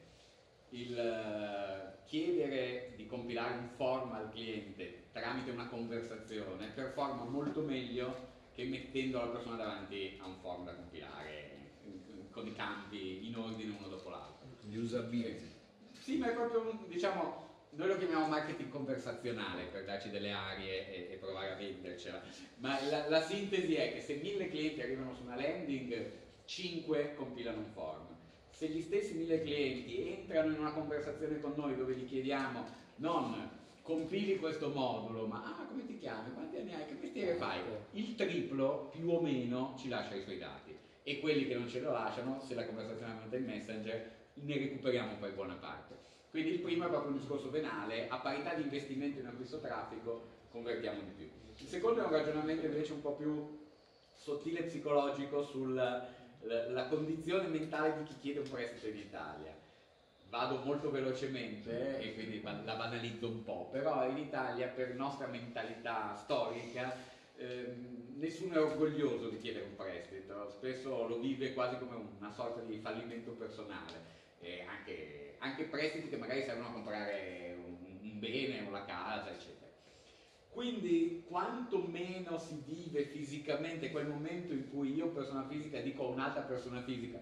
Il chiedere di compilare un form al cliente tramite una conversazione performa molto meglio che mettendo la persona davanti a un form da compilare con i campi in ordine uno dopo l'altro. Di usability. Sì, ma è proprio diciamo, noi lo chiamiamo marketing conversazionale per darci delle arie e provare a vendercela, ma la sintesi è che se 1000 clienti arrivano su una landing, 5 compilano un form. Se gli stessi 1000 clienti entrano in una conversazione con noi dove gli chiediamo non compili questo modulo, ma come ti chiami, quanti anni hai, che mestiere fai, il triplo più o meno ci lascia i suoi dati, e quelli che non ce lo lasciano, se la conversazione è venuta in Messenger, ne recuperiamo poi buona parte. Quindi il primo è proprio un discorso venale, a parità di investimento in acquisto traffico convertiamo di più. Il secondo è un ragionamento invece un po' più sottile e psicologico sulla condizione mentale di chi chiede un prestito in Italia. Vado molto velocemente e quindi la banalizzo un po', però in Italia per nostra mentalità storica nessuno è orgoglioso di chiedere un prestito, spesso lo vive quasi come una sorta di fallimento personale. E anche prestiti che magari servono a comprare un bene o la casa, eccetera. Quindi quanto meno si vive fisicamente quel momento in cui io persona fisica dico a un'altra persona fisica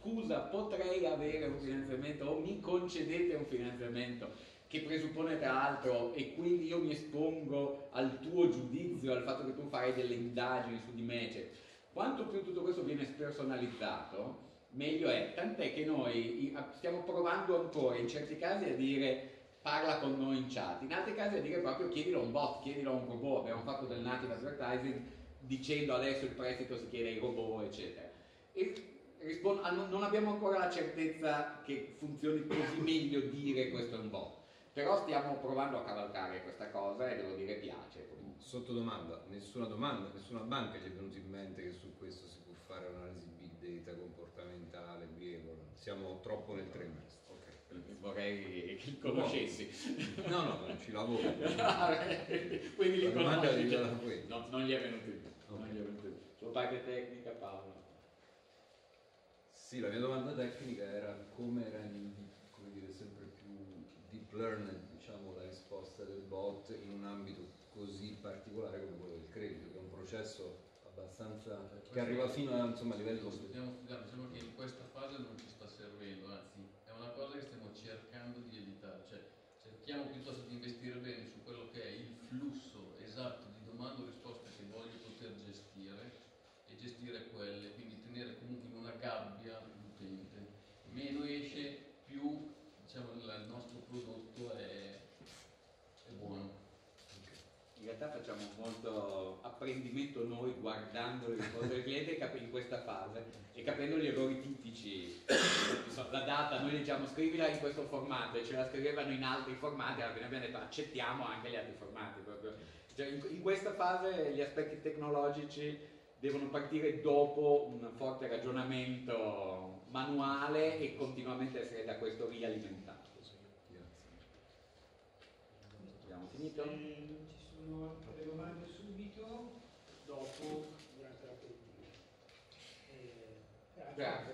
scusa, potrei avere un finanziamento o mi concedete un finanziamento che presuppone tra l'altro, e quindi io mi espongo al tuo giudizio, al fatto che tu farai delle indagini su di me, cioè, quanto più tutto questo viene spersonalizzato, meglio è. Tant'è che noi stiamo provando ancora in certi casi a dire parla con noi in chat, in altri casi a dire proprio chiedilo a un bot, chiedilo a un robot. Abbiamo fatto del native advertising dicendo adesso il prestito si chiede ai robot, eccetera. E non abbiamo ancora la certezza che funzioni così meglio dire questo è un bot. Però stiamo provando a cavalcare questa cosa e devo dire piace. Sotto domanda, nessuna banca gli è venuto in mente che su questo si può fare un'analisi big data comportamentale, behavioral. Siamo troppo nel trimestre. Okay. Vorrei che li conoscessi. No, non ci lavoro. Quindi li conosci. No, non gli è venuto in mente. Okay. Sua parte tecnica, Paolo. Sì, la mia domanda tecnica era come era sempre più deep learned, diciamo, la risposta del bot in un ambito così particolare come quello del credito, che è un processo abbastanza che arriva fino a, insomma, a livello. Stiamo studiando, diciamo che in questa fase non ci sta servendo, anzi è una cosa che stiamo cercando di evitare, cioè cerchiamo piuttosto di investire bene su quello che è il flusso esatto di domande o risposte che voglio poter gestire e gestire quelle, quindi tenere comunque in una gabbia l'utente. Meno esce, più diciamo il nostro prodotto è buono. In realtà facciamo molto apprendimento noi guardando le risposte del cliente in questa fase e capendo gli errori tipici. La data, noi diciamo scrivila in questo formato e ce la scrivevano in altri formati, alla fine abbiamo detto accettiamo anche gli altri formati. Proprio. Cioè, in questa fase gli aspetti tecnologici devono partire dopo un forte ragionamento manuale e continuamente essere da questo rialimentato. Abbiamo finito? Ci sono le domande subito, dopo, durante l'aperitivo. Grazie.